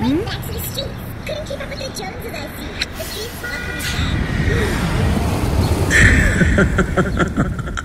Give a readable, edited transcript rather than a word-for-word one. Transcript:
Went back to the streets. Couldn't keep up with the Joneses, I see. The streets love me.